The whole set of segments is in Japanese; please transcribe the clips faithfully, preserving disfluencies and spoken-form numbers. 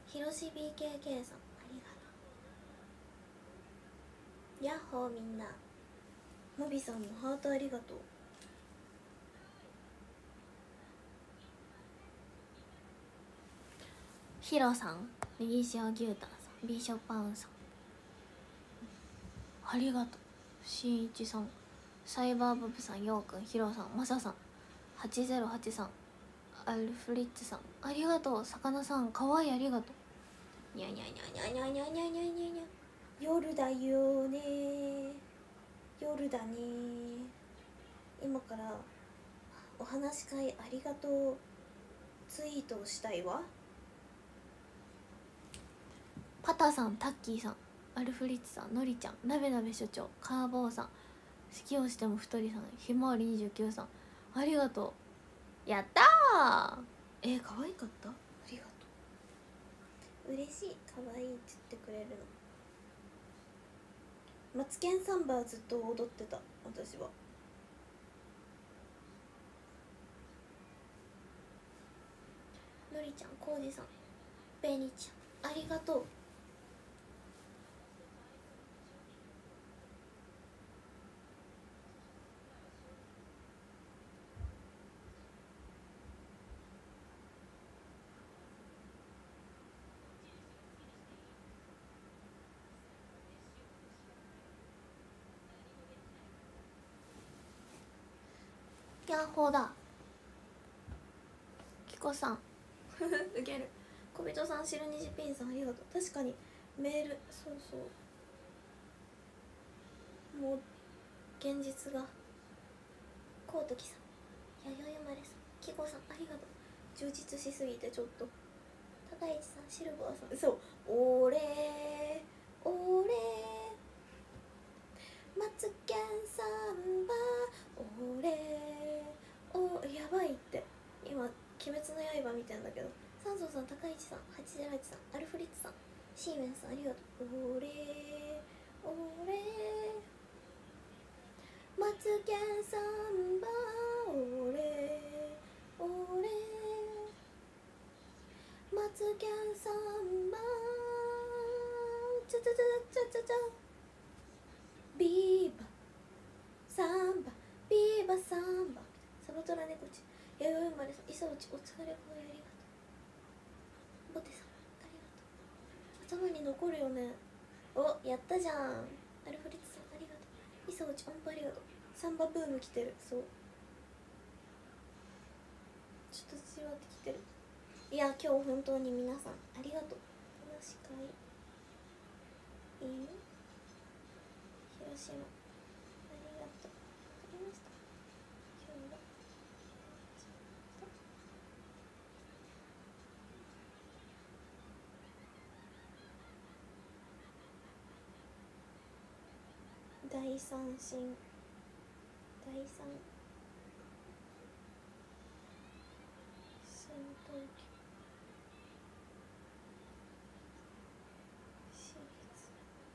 ひろし ビーケーケー さんありがとう。やっほーみんな。のびさんもハートありがとう。ヒロさん、右塩牛タンさん、ビーショッパウンさんありがとう。しんいちさん、サイバーボブさん、ようくん、ヒロさん、マサさん、はちぜろはちさん、アルフリッツさんありがとう。さかなさん、かわいいありがとう。にゃにゃにゃにゃにゃにゃにゃにゃにゃにゃ。夜だよね、夜だね。今からお話し会ありがとうツイートをしたいわ。パタさん、タッキーさん、アルフリッツさん、のりちゃん、なべなべ所長、カーボーさん、好きをしても太りさん、ひまわりにじゅうきゅうさんありがとう。やったー。えー、可愛かった。ありがとう。嬉しい。可愛いって言ってくれるの。マツケンサンバーずっと踊ってた私は。のりちゃん、こうじさん、べにちゃんありがとう。ヤッホーだ。キコさんウケる。小人さん、白虹ピンさんありがとう。確かにメール、そうそうもう現実が。こうときさん、やよいまれさん、キコさんありがとう。充実しすぎてちょっと。高市さん、シルバーさん、そうおれーおれーマツケンサンバおれーおやばいって。今鬼滅の刃見てんだけど。サンソンさん、高市さん、はちぜろはちさん、アルフリッツさん、シーメンさんありがとう。おれーおれーマツケンサンバおれーおれーマツケンサンバチャチャチャチャチャチャビーバサンバビーバサンバサバトラネコチやよいまれさん、いさおちお疲れこのありがとう。ボテさんありがとう。頭に残るよね。おやったじゃん。アルフリッツさんありがとう。いさおち音符ありがとう。サンバブーム来てる。そうちょっとじわってきてる。いや今日本当に皆さんありがとう。話し会いい広島ありがとう。わかりました。今日は第三審第三審討期私立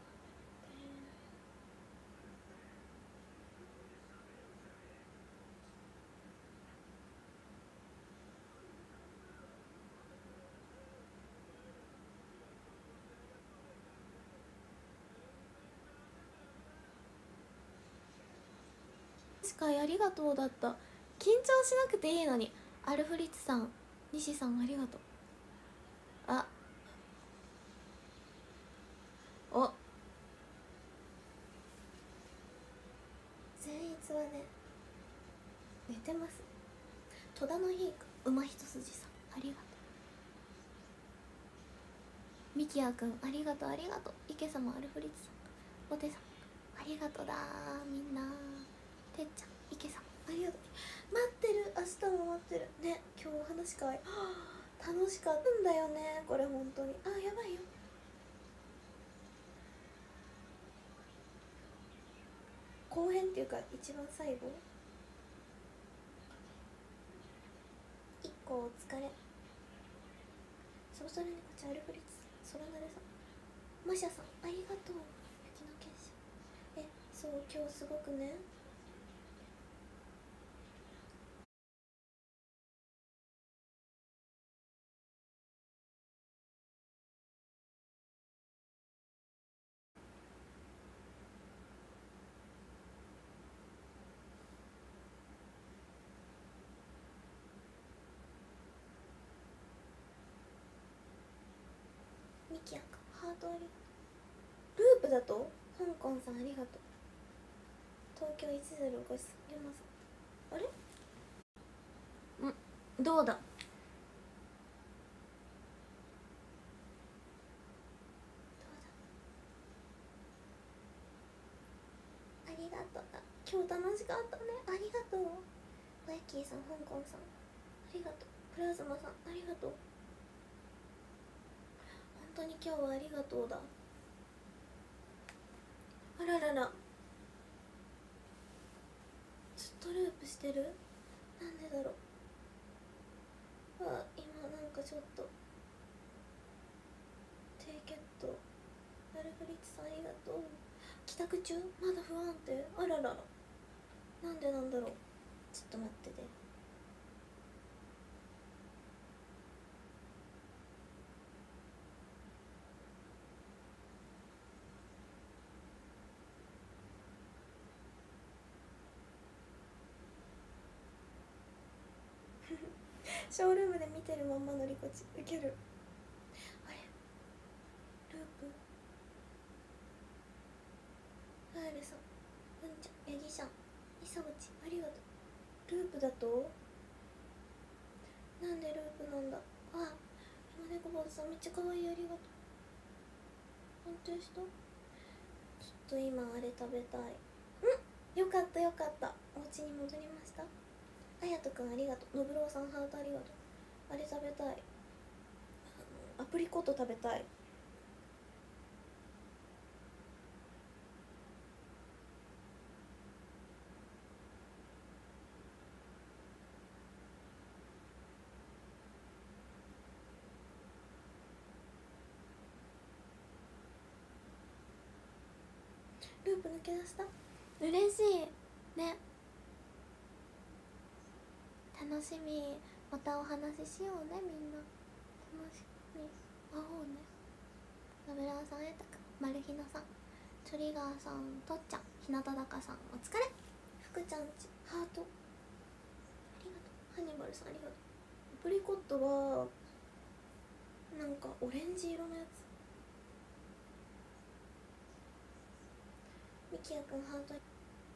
確かにありがとうだった。緊張しなくていいのに。アルフリッツさん、西さんありがとう。あお善逸はね寝てます。戸田の日馬一筋さんありがとう。ミキヤくんありがとうありがとう。池様、アルフリッツさん、お手さんありがとうだみんな。てっちゃん、池さんありがとう。待ってる、明日も待ってるね。今日お話し会、はあ、楽しかったんだよねこれ本当に。あやばいよ。後編っていうか一番最後一個お疲れ。そろそろねこちゃん、アルフリッツさん、ソラナレさん、マシャさんありがとう。雪の結晶えそう今日すごくねートありがとう。ループだと香港さんありがとう。東京いちゼロごさん山さんあれんどうだありがとう。今日楽しかったね。ありがとう。バイキーさん、香港さんありがとう。プラズマさんありがとう。本当に今日はありがとうだ。あららら、ずっとループしてる。なんでだろう。あ、今なんかちょっと低血糖。アルフリッツさんありがとう。帰宅中まだ不安定。あららら、なんでなんだろう。ちょっと待ってて。ショールームで見てるまんまのりこちウケる。あれループファールさん、うんちゃん、ヤギさん、イサボチありがとう。ループだとなんでループなんだ。あ、今猫坊主さんめっちゃ可愛い、ありがとう。安定した。ちょっと今あれ食べたい。んよかったよかった、お家に戻りました。あやとくんありがとう。のぶろうさんハートありがとう。あれ食べたい。あのアプリコット食べたい。ループ抜け出した。嬉しいね。楽しみ。またお話ししようね、みんな。楽しみ。会おうね。ラブラーさん、えたくん、マルヒナさん、トリガーさん、とっちゃん、ひなただかさん、お疲れ。福ちゃんちハートありがとう。ハニバルさんありがとう。アプリコットはなんかオレンジ色のやつ。ミキヤくんハート。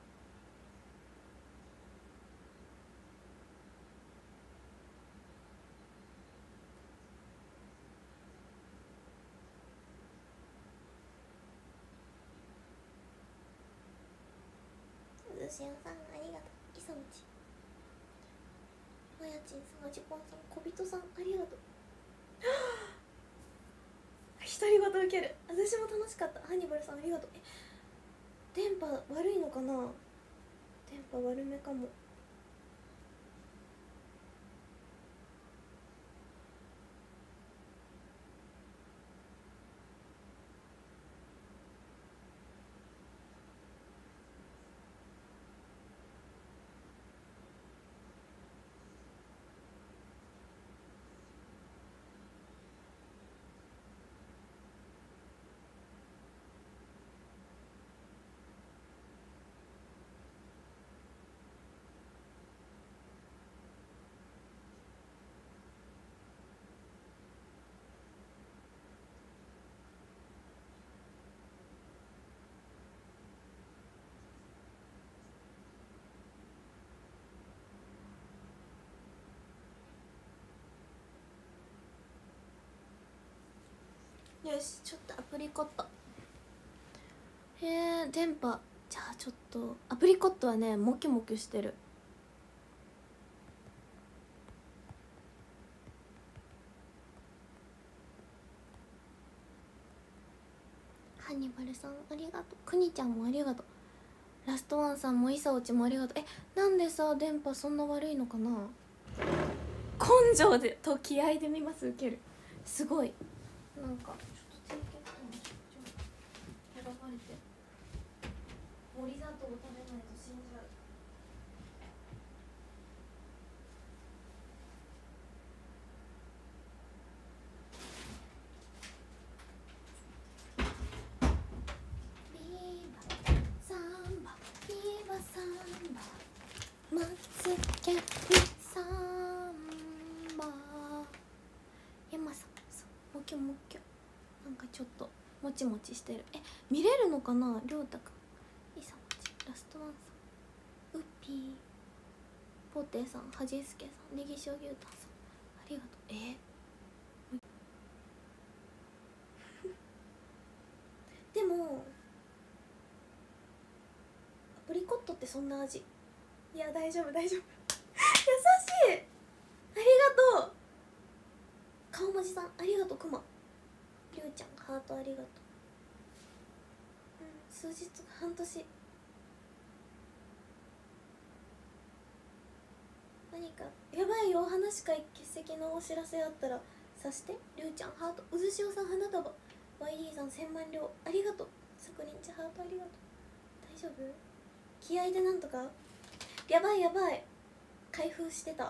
ずしおさんありがとう。いさもち、まやちんさん、あじぽんさん、こびとさんありがとう。独り言受ける。私も楽しかった。ハニバルさんありがとう。え、電波悪いのかな。電波悪めかも。よし、ちょっとアプリコット。へえ、電波。じゃあちょっとアプリコットはね、モキモキしてる。ハンニバルさんありがとう。くにちゃんもありがとう。ラストワンさんもいさおちもありがとう。え、なんでさ電波そんな悪いのかな。根性でと気合で見ます。受ける。すごい。なんかちょっと低血糖の出張選ばれて森砂糖を食べないと死んじゃう。ビーバサンバビーバサンバマツケンサンバ山さん、そう、もきょもきょ。なんかちょっともちもちしてる。え、見れるのかな。りょうたくん、いさもち、ラストワンさん、ウッピー、ポテさん、はじすけさん、ねぎしょ牛タンさん、ありがとう。えでもアプリコットってそんな味。いや大丈夫大丈夫優しい。ありがとう。顔文字さんありがとう。くまりゅうちゃんハートありがとう。うん、数日半年。何かやばいよ、お話会欠席のお知らせあったらさして。りゅうちゃんハート、うずしおさん花束、 ワイディー さんせんまん両ありがとう。さくりんちハートありがとう。大丈夫、気合でなんとか。やばいやばい、開封してた。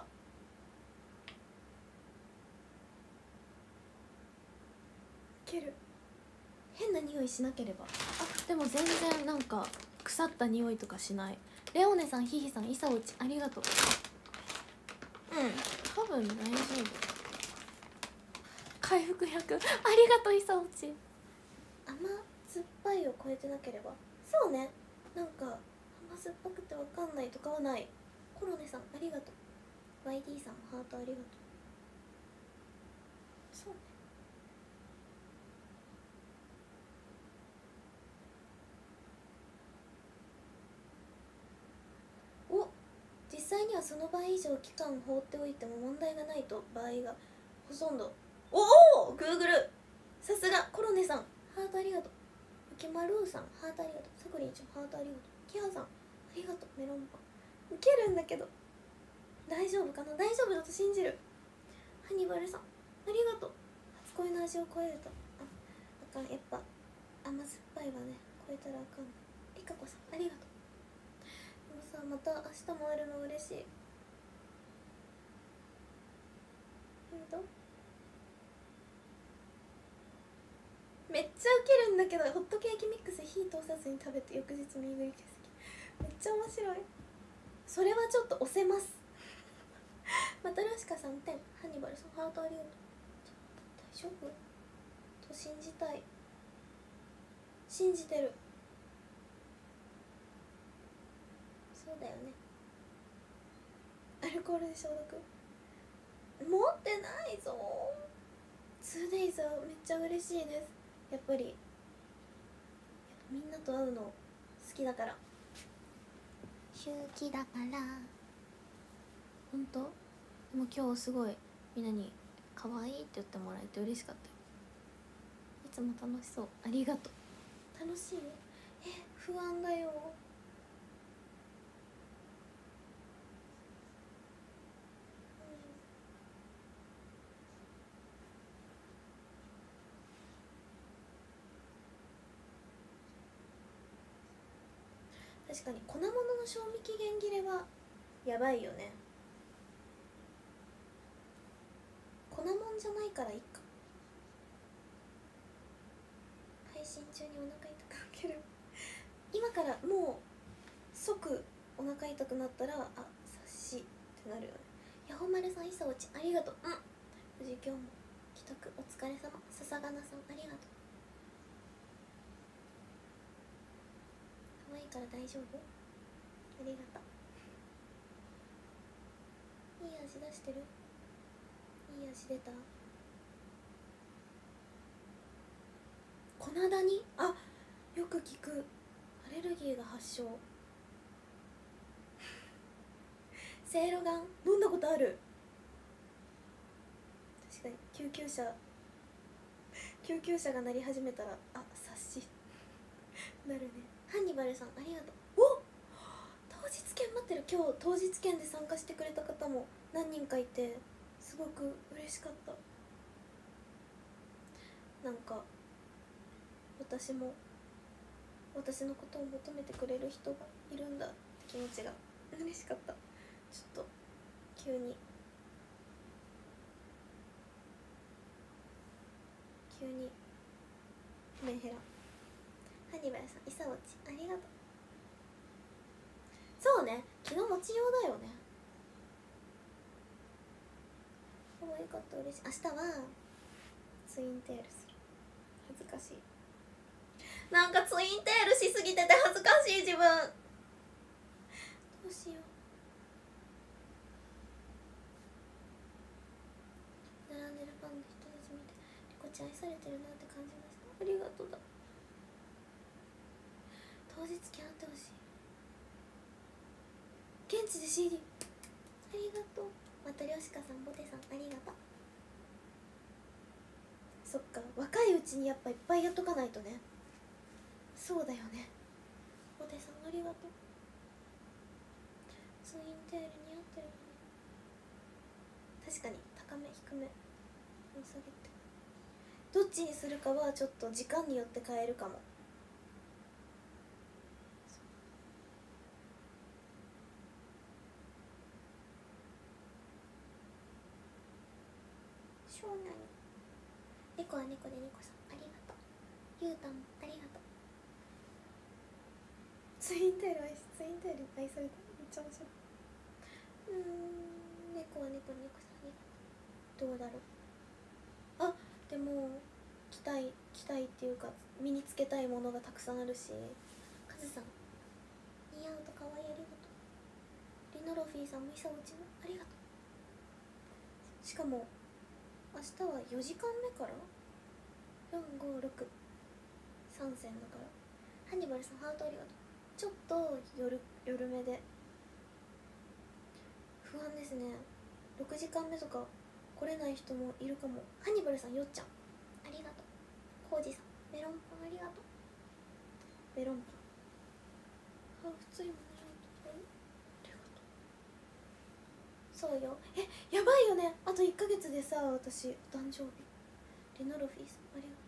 ける変な匂いしなければ。あ、でも全然なんか腐った匂いとかしない。レオネさん、ヒヒさん、イサオチありがとう。うん、多分大丈夫。回復ひゃくありがとう。イサオチ甘酸っぱいを超えてなければ。そうね、なんか甘酸っぱくてわかんないとかはない。コロネさんありがとう。 ワイディー さんハートありがとう。そうね、お、実際にはその倍以上期間放っておいても問題がないと場合がほとんど。おお、グーグルさすが。コロネさんハートありがとう。ウケマルーさんハートありがとう。サクリンちゃんハートありがとう。キハさんありがとう。メロンパンウケるんだけど大丈夫かな。大丈夫だと信じる。ハニバルさんありがとう。初恋の味を超えるとああかん、やっぱ甘酸っぱいはね超えたらあかん。リカコさんありがとう。でもさ、また明日もあるの嬉しい。ほんとめっちゃウケるんだけど、ホットケーキミックス火通さずに食べて翌日身食い欠席、めっちゃ面白い。それはちょっと押せますまたルシカさん点、ハニバルさんハートありがとう。大丈夫と信じたい。信じてる。そうだよね。アルコールで消毒持ってないぞ。 ツーデイズ はめっちゃ嬉しいです。やっぱりやっぱみんなと会うの好きだから。周期だからほんと。でも今日すごいみんなに可愛いって言ってもらえて嬉しかったよ。いつも楽しそう。ありがとう。楽しい。え、不安だよ。確かに粉物の賞味期限切れはやばいよね。粉もんじゃないからいっか。配信中にお腹痛くなける今からもう即お腹痛くなったらあ、察しってなるよね。ヤホマルさん、いさおちありがとう。うん、無事今日も帰宅お疲れ様。笹がなさんありがとう。可愛いから大丈夫。ありがとう。いい味出してる。いい味出た。粉ダニ、あ、よく聞く。アレルギーが発症せいろがん飲んだことある。確かに救急車救急車が鳴り始めたらあ、察しなるね。ハンニバルさんありがとう。お、当日券待ってる。今日当日券で参加してくれた方も何人かいてすごく嬉しかった。なんか私も私のことを求めてくれる人がいるんだって気持ちが嬉しかった。ちょっと急に急にメンヘラ。ハニバルさん、イサオチありがとう。そうね、昨日持ち用だよね。可愛かった、嬉しい。明日はツインテールする。恥ずかしい。 なんかツインテールしすぎてて恥ずかしい自分。どうしよう。並んでるファンの人たち見てリコちゃん愛されてるなって感じました。ありがとうだ。当日付き合ってほしい。現地で シーディー ありがとう。またりょしかさん、ボテさんありがとう。そっか、若いうちにやっぱいっぱいやっとかないとね。そうだよね。ボテさんありがとう。ツインテール似合ってる。確かに高め低め下げて、どっちにするかはちょっと時間によって変えるかも。しょうなに猫は猫で猫さんありがとう。ゆうたんもありがとう。ツインテール愛しツインテール愛された。めっちゃ面白い。うーん、猫は猫で猫さんありがとう。どうだろう。あ、でも着たい着たいっていうか身につけたいものがたくさんあるし。カズさん似合うとかわいいありがとう。リノロフィーさんもイサオチもありがとう。しかも明日はよじかんめからよんごろくさん戦だから。ハンニバルさんハートありがとう。ちょっと夜夜目で不安ですね。ろくじかんめとか来れない人もいるかも。ハンニバルさんよっちゃんありがとう。コウジさんメロンパンありがとう。メロンパンあ、普通にもねありがとう。そうよ。え、やばいよね。あといっかげつでさ、私誕生日。リノロフィーさんありがとう。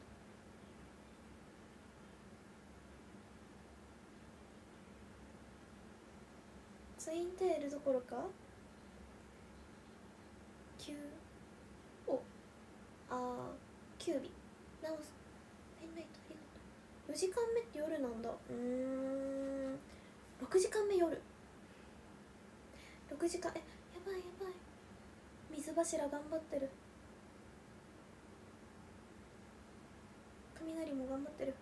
ツインテールどころかきゅうおあーきゅうびなおさんペンライトありがとう。よじかんめって夜なんだ。うーん、ろくじかんめ夜ろくじかん、え、やばいやばい。水柱頑張ってる。雷も頑張ってる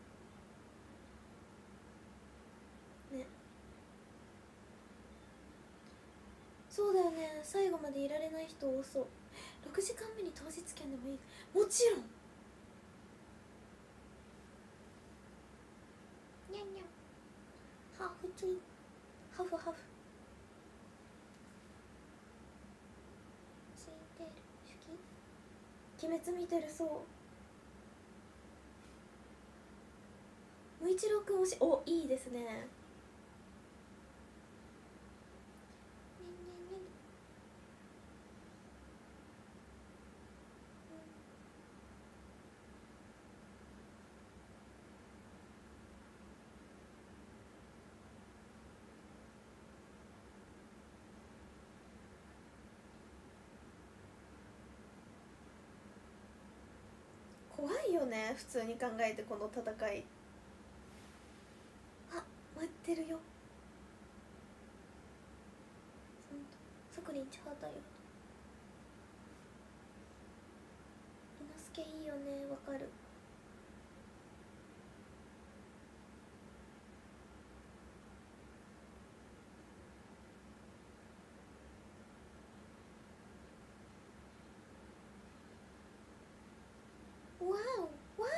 ね。そうだよね、最後までいられない人多そう。ろくじかんめに当日券でもいい。もちろん。にゃんにゃんハーフツイハフハフツインテール好き。鬼滅見てる。そう無一郎くん推し。お、いいですね。ねんねんねん怖いよね、普通に考えてこの戦い。あ、待ってるよ。サクリンチハートありがとう。伊之助いいよね、わかる。わおわ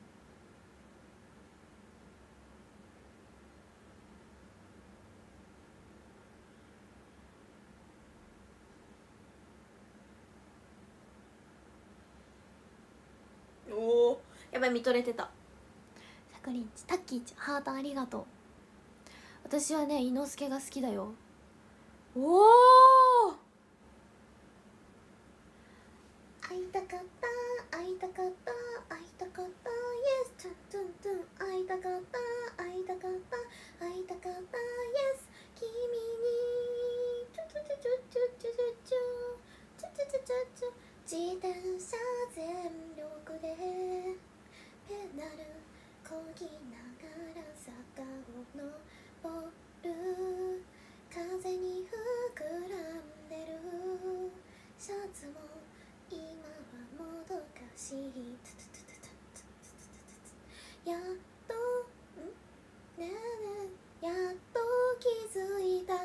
おおお、やばい、見とれてた。サクリンチタッキーちゃんハートありがとう。私はね伊之助が好きだよ。おお、会いたかった会いたかった会いたかった Yes トゥントゥントゥン会いたかった会いたかった会いたかった Yes 君にチュチュチュチュチュチュチュチュチュチュチュチュ自転車全力でペダルこぎながら坂を登る。風に膨らんでるシャツも今はもどかしい。やっと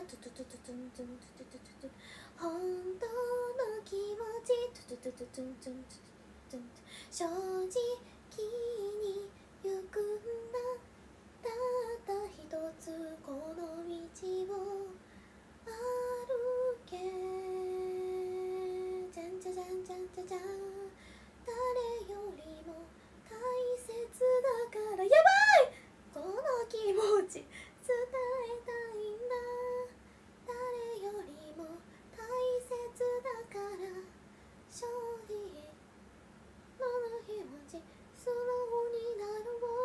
トゥトゥトゥトゥトゥントゥントゥトゥトゥトゥ本当の気持ちトゥトゥトゥトゥントゥントゥン正直に行くんだたった一つこの道を歩けじゃんじゃじゃんじゃんじゃじゃん誰よりも大切だからやばいこの気持ち伝えたいんだ誰よりも大切だから正直この気持ち素直にな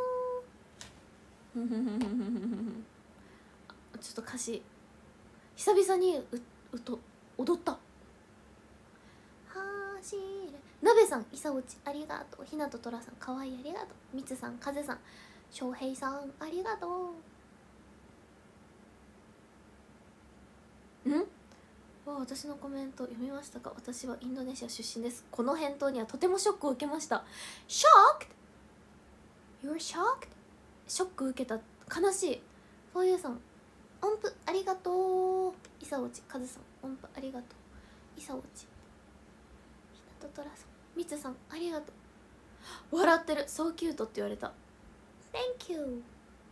ろうちょっと歌詞久々にううと踊った。走れなべさん、いさおちありがとう。ひなととらさん、かわいいありがとう。みつさん、かぜさん、しょうへいさんありがとう。んわ私のコメント読みましたか。私はインドネシア出身です。この返答にはとてもショックを受けました。ショック You're shocked? ショック受けた。悲しい。フォーユーさん音符ありがとう。いさおちかずさん音符ありがとう。いさおちひなととらさんみつさんありがとう。笑ってる。So cute って言われた。 Thank you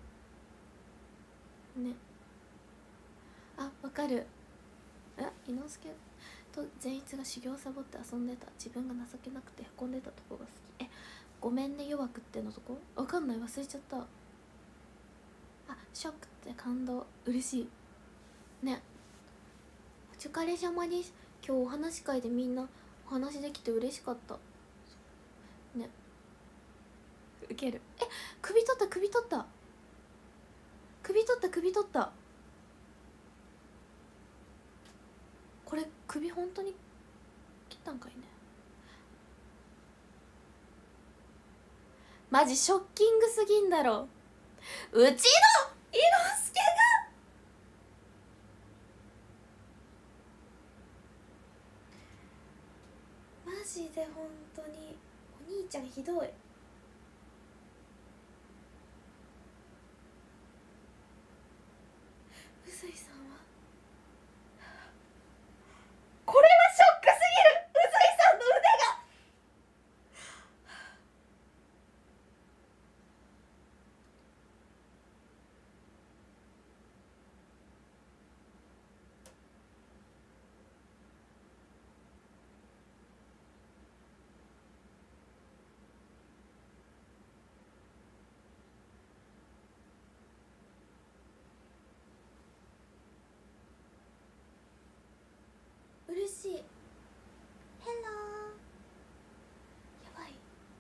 ね。あわかる。え伊之助と善逸が修行サボって遊んでた。自分が情けなくてへこんでたとこが好き。えごめんね弱くってのとこわかんない。忘れちゃった。あショックって感動嬉しいね。お疲れ様です。今日お話し会でみんなお話できて嬉しかったね。ウケる。え首取った首取った首取った首取った。これ首本当に切ったんかいね。マジショッキングすぎんだろ。うちの伊之助がマジで本当にお兄ちゃんひどい。臼井さんはこれはショックすぎる。臼井さんの腕が嬉しい。ヘローやばい。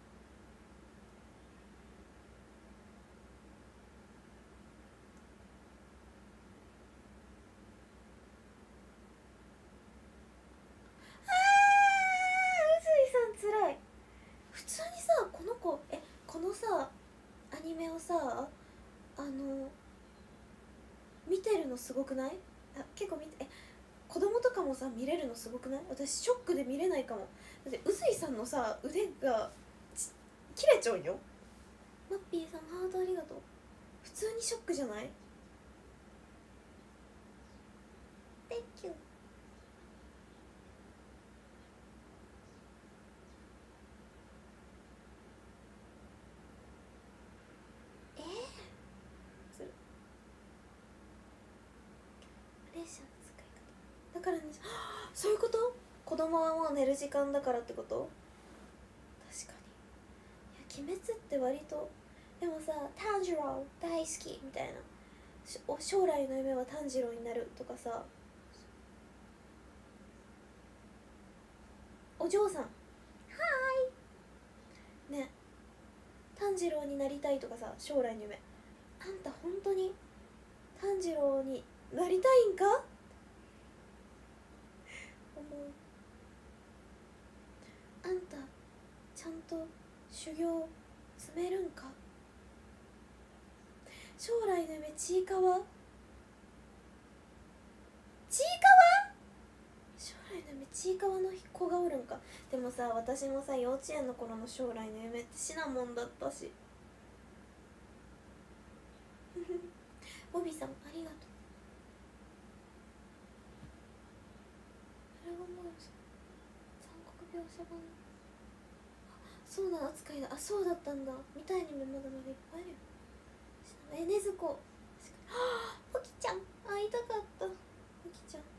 あー臼井さんつらい。普通にさこの子えこのさアニメをさあの見てるのすごくない？あ結構見てえ子供とかもさ見れるのすごくない？私ショックで見れないかも。だって臼井さんのさ腕が切れちゃうよ。マッピーさんハートありがとう。普通にショックじゃない？ Thank you。 えー、つるレーションの使い方だからね。そういうこと？子供はもう寝る時間だからってこと？確かに。いや鬼滅って割とでもさ炭治郎大好きみたいな将来の夢は炭治郎になるとかさお嬢さんはーいね炭治郎になりたいとかさ将来の夢あんた本当に炭治郎になりたいんか思う。あんたちゃんと修行詰めるんか。将来の夢ちいかわちいかわ将来の夢ちいかわの子がおるんか。でもさ私もさ幼稚園の頃の将来の夢ってシナモンだったしボビーさんありがとラゴンボール残酷描写版、そうな扱いだ。あ、そうだったんだ。見たいアニメまだまだいっぱいあるよ。え、ねずこ、はあ、ポキちゃん会いたかった。ポキちゃん、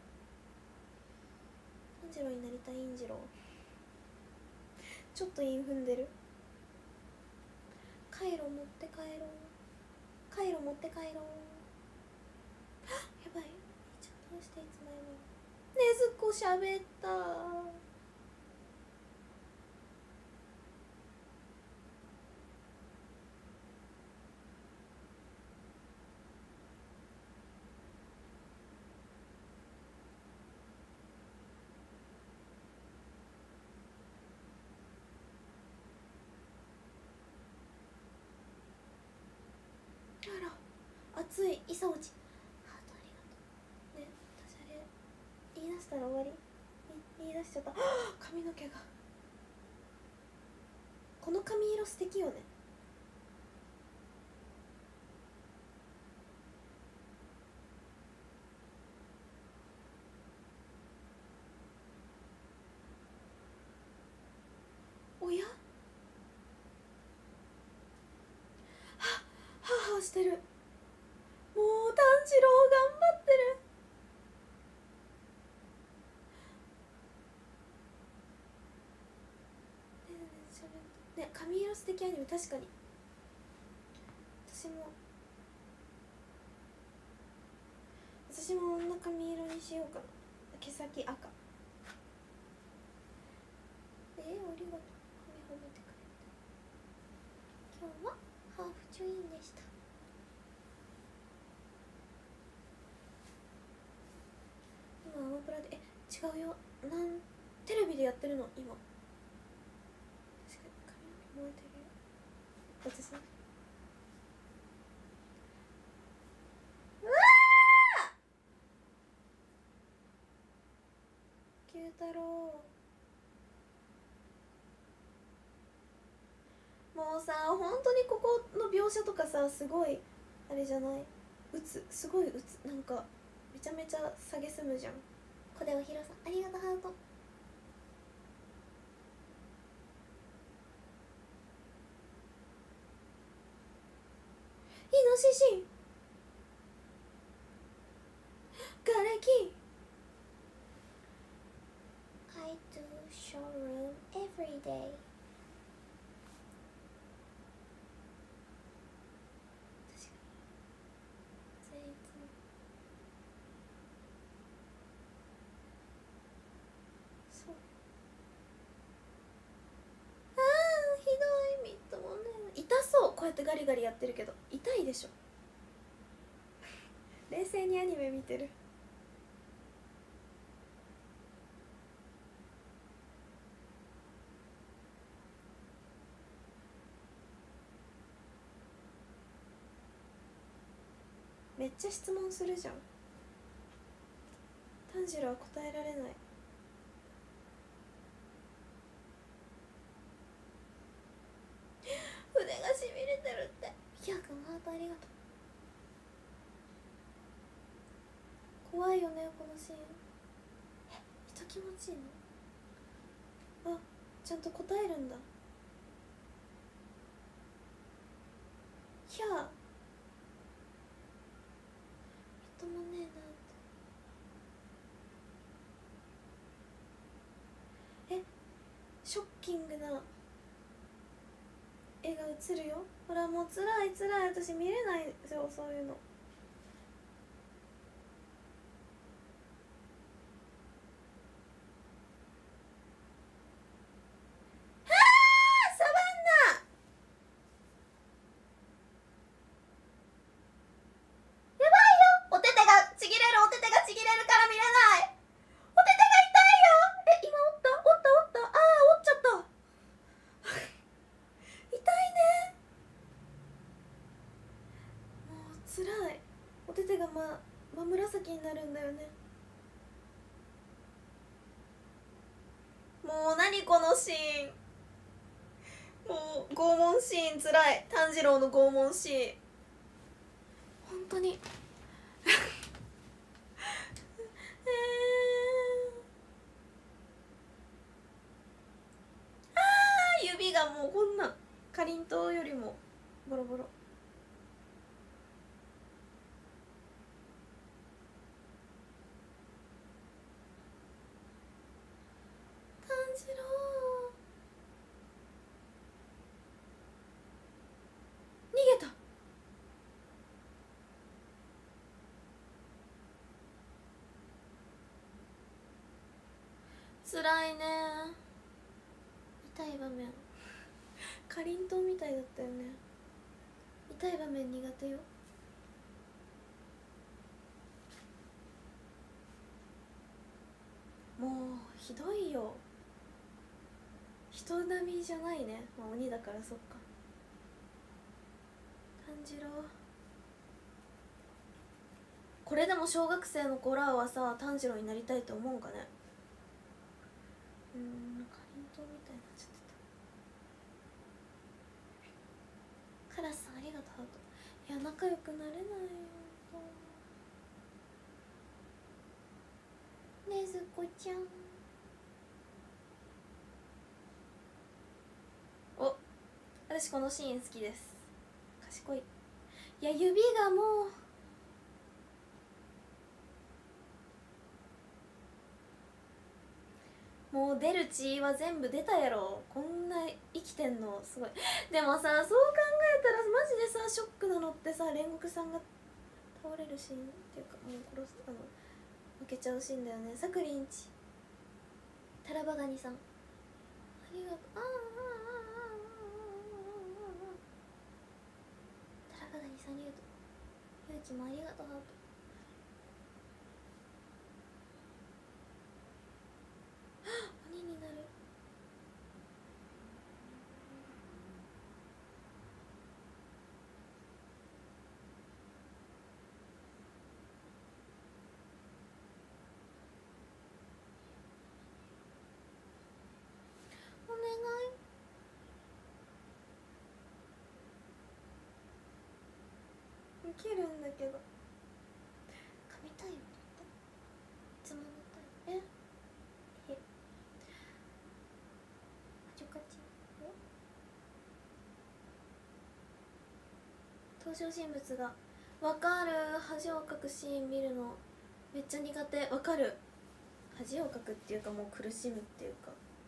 炭治郎になりたい。インジローちょっとイン踏んでる。カイロ持って帰ろう。カイロ持って帰ろう。やばい、ちょっとどうしていつもやばい。ねずこしゃべった。あら、熱い。いさおちハートありがとうね。私あれ言い出したら終わり。言い出しちゃった。はあ、髪の毛が、この髪色素敵よね。おや、はははしてる。もう炭治郎頑張ってる。ねえねえしゃべってね。髪色素敵アニメ、確かに私も私も女髪色にしようかな。毛先赤。えー、ありがとう。髪褒めてくれて。今日はハーフチュインでした。今アマプラで、え、違うよ、なんテレビでやってるの今。確かに髪の毛燃えてるよ私。うわー、九太郎、もうさ、本当にここの描写とかさ、すごいあれじゃない？打つ、すごい打つ、なんかめちゃめちゃ下げすむじゃん。小出おひろさんありがとう。ハート。イノシシ、ガレキ。 I do showroom every day。 確かに全員そう。あー、ひどい。みっともね、痛そう。こうやってガリガリやってるけど痛いでしょ。冷静にアニメ見てる。めっちゃ質問するじゃん。炭治郎は答えられない。腕がしびれてるって。ひやくんハートありがとう。怖いよねこのシーン。え、人気持ちいいの？あ、ちゃんと答えるんだ。ひゃー、みっともねえなって。え、ショッキングな絵が映るよ。ほらもうつらいつらい、私見れないですよそういうの。サバンナ、やばいよ。お手手がちぎれる、お手手がちぎれるから見れない。お手手が痛いよ。え、今折った折った折った。あー、折っちゃった痛いね。もうつらい。お手手がま真紫になるんだよね。もう何このシーン。もう拷問シーンつらい。炭治郎の拷問シーン本当にえやん、もうこんなんかりんとうよりもボロボロ。炭治郎逃げた。つらいね。痛い場面かりんとうみたいだったよね。痛い場面苦手よ。もうひどいよ。人並みじゃないね。まあ鬼だからそっか。炭治郎これでも小学生の子らはさ炭治郎になりたいと思うんかね。うーん、かりんとうみたいになっちゃってた。カラスさんありがとう。ハート。いや仲良くなれないよ。ねずこちゃん。お、私このシーン好きです。賢い。いや指がもうもう出る血は全部出たやろ。こんな生きてんのすごい。でもさ、そう考えたらマジでさショックなのってさ、煉獄さんが倒れるシーンっていうか、もう殺す、あの負けちゃうシーンだよね。さくりんちタラバガニさんありがとう。あーあーあーあーあーあータラバガニさんありがとう。ゆうきもありがとう。ハート。鬼になる。お願い。切るんだけど噛みたいよ。つまみたい。ええカチュカチュ。登場人物がわかる。恥をかくシーン見るのめっちゃ苦手。わかる。恥をかくっていうかもう苦しむっていうか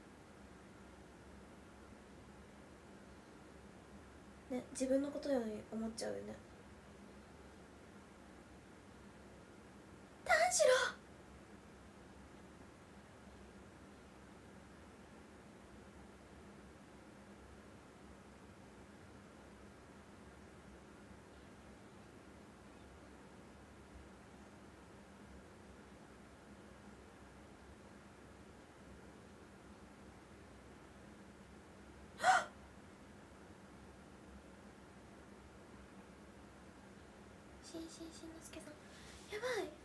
ね、自分のことように思っちゃうよね。炭治郎しんしんしんのすけさんやばい。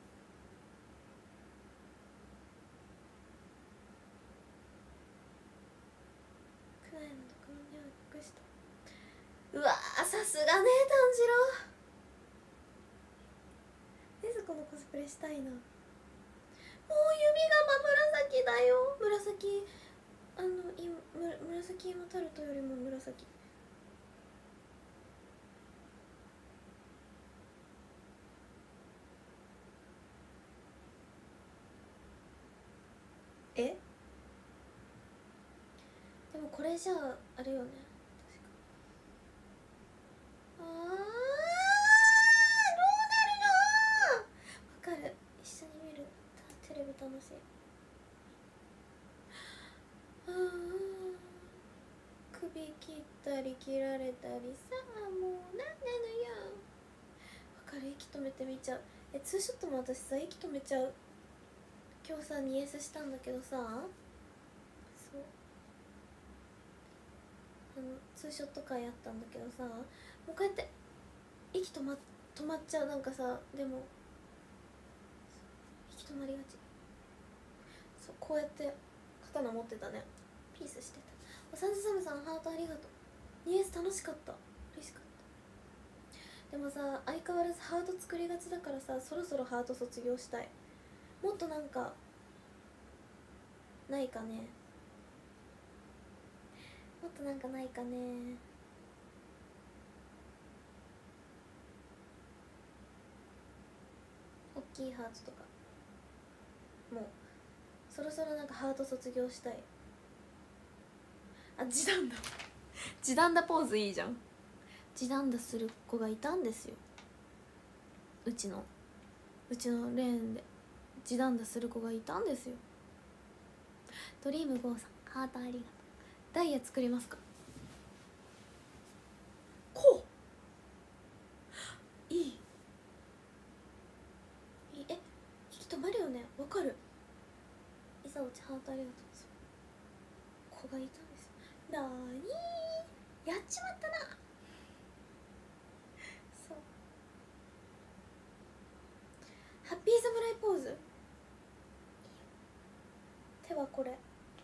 クナイのところには隠した。うわーさすがね炭治郎。ねずこのコスプレしたいな。もう指が真紫だよ。紫あのいむ紫芋タルトよりも紫。えでもこれじゃああれよね。確かあーどうなるの。わかる。一緒に見るテレビ楽しい。あー首切ったり切られたりさあもうなんなのよ。わかる。息止めてみちゃう。えツーショットも私さ息止めちゃう。今日さ にエス したんだけどさ、そうあのツーショット会あったんだけどさ、もうこうやって息止ま止まっちゃう。なんかさでも息止まりがち。そうこうやって刀持ってたね。ピースしてた。おさんずサムさんハートありがとう。 にエス 楽しかった。嬉しかった。でもさ相変わらずハート作りがちだからさ、そろそろハート卒業したい。もっとなんかないかね。もっとなんかないかね。大きいハートとかもうそろそろなんかハート卒業したい。あ、地団だ地団だポーズいいじゃん。地団だする子がいたんですよ、うちのうちのレーンで地団だする子がいたんですよ。ドリームゴーさんハートありがとう。ダイヤ作りますか。こういいいい。え、息止まるよね、わかる。いさおちハートありがとう。子がいたんですよ。なーにー、やっちまったな。そう、ハッピー侍ポーズ。手はこれ。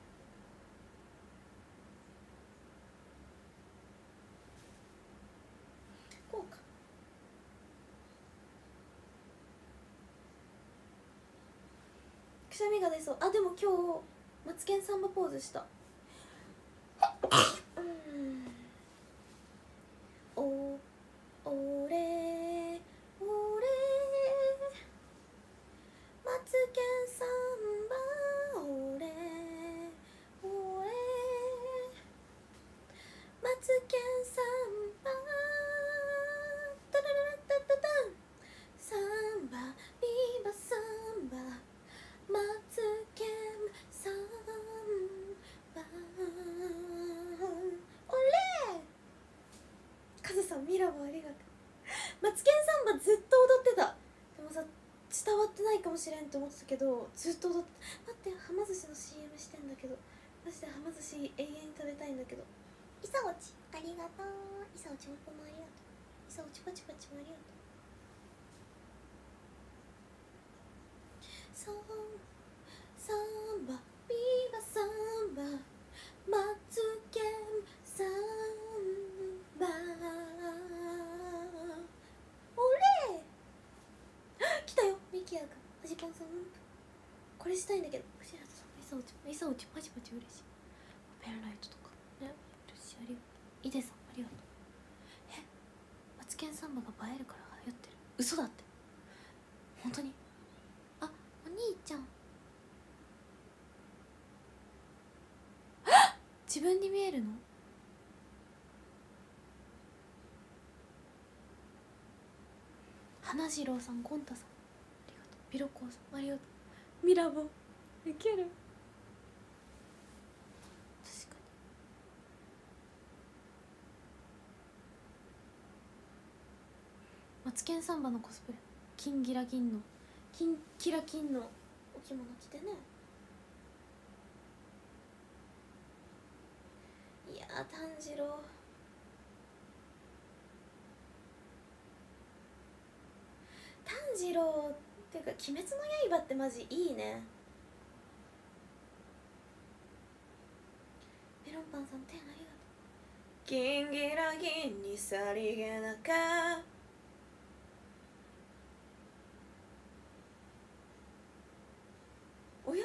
こうか。くしゃみが出そう。あ、でも今日マツケンサンバポーズした。うんおおれおれマツケンサンバおれおれマツケンサンバタラララタタタンサンバビバサンバマツケンサンバおれカズさんミラボありがとう。マツケンサンバずっと踊ってた。でもさ伝わってないかもしれんと思ってたけどずっと踊って。待って、はま寿司の シーエム してんだけど、マジではま寿司永遠に食べたいんだけど。いさおちありがとう。いさおちもこもありがとう。いさおちパチパチもありがとう。サンサンバビバサンバマツケンサンバおれ来たよミキヤがアジパンさん。これしたいんだけど、藤原さんイサオチイサオチパチパチ嬉しい。ペンライトとかね、嬉しい。ありがとう。イデさんありがとう。え、マツケンサンバが映えるから流行ってる。嘘だって。本当に。あ、お兄ちゃん自分に見えるの。花次郎さん、ゴンタさんありがとう。ピロコーさんありがとう。ミラボいける。確かにマツケンサンバのコスプレ、キンギラ銀のキンキラキンのお着物着てね。いやー炭治郎炭治郎っていうか鬼滅の刃ってマジいいね。メロンパンさん天ありがとう。キンギラ銀にさりげなかおや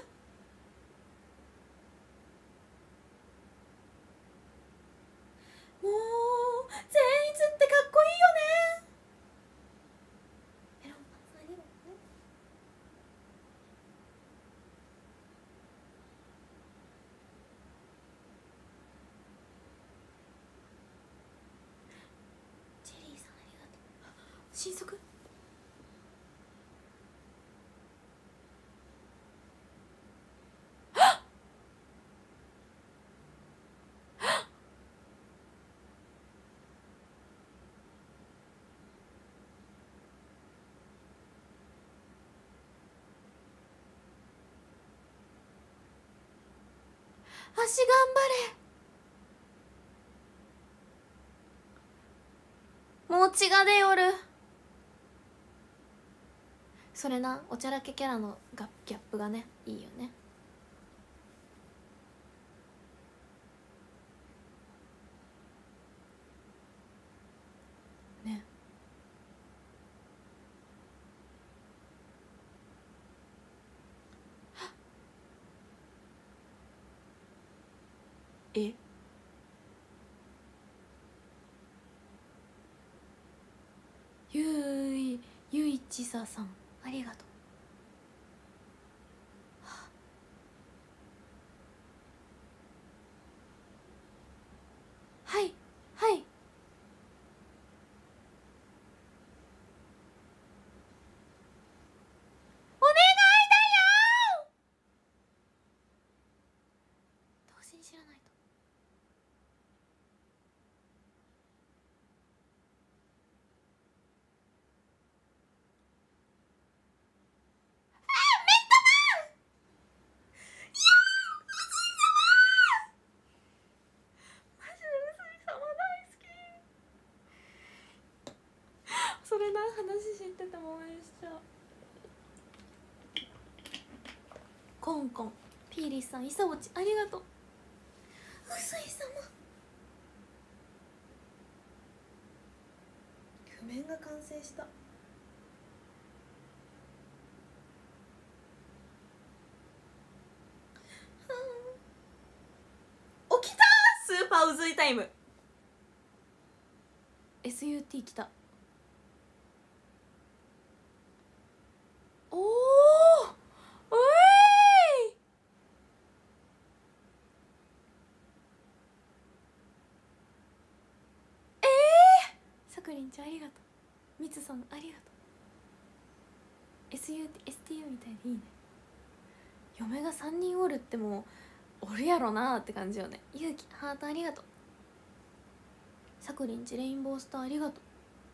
もう善逸ってかっこいいよね。メロンパンさんありがとうね。チェリーさんありがとう。新作足頑張れ。もう血が出よる。それな、おちゃらけキャラのギャップがねいいよね。ね。えちささんありがとう。はいはい。お願いだよ。同時に知らないと。それな話知ってても応援しちゃう。コンコンピーリスさんいさおちありがとう。うすい様譜面が完成した。起きたー。スーパーうずいタイム エスユーティー きた。おおうえい。えー、さくりんちゃんありがとう。みつさんありがとう。 エスユーティー エスティーユー みたいでいいね。嫁がさんにんおるってもうおるやろなーって感じよね。ゆうきハートありがとう。さくりんちレインボースターありがとう。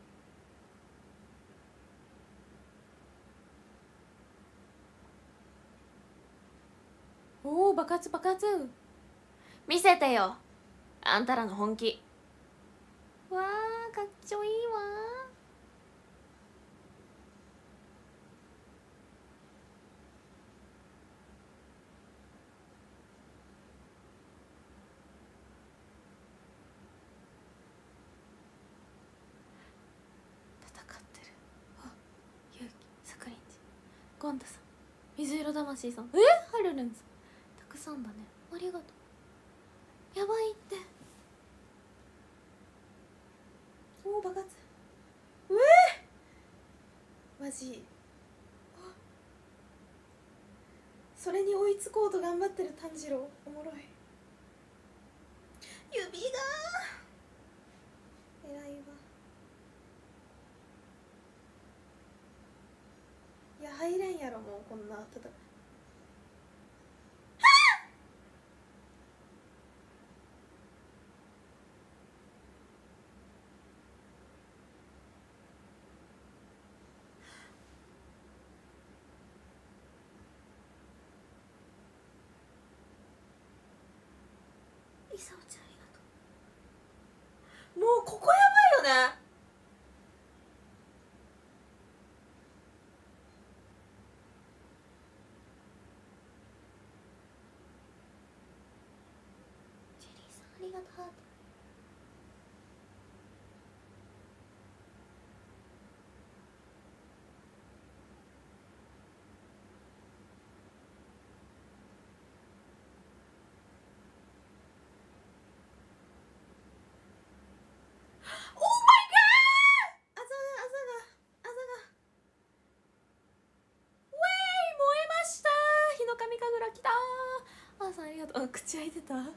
おお爆発爆発見せてよあんたらの本気。わーかっちょいいわ戦ってる。あゆうきさくりんちゴンタさん水色魂さんえはるるんさんたくさんだねありがとう。やばいっておお爆発うえー、マジそれに追いつこうと頑張ってる炭治郎おもろい。指が偉いわ。いや入れんやろもうこんなただいさおちゃんありがとう。もうここやばいよね。ジェリーさんありがとう。オーマイガー。あざがあざがあざがウェイ燃えました。日の神神楽来たー。あーさんありがとう。あ口開いてた。も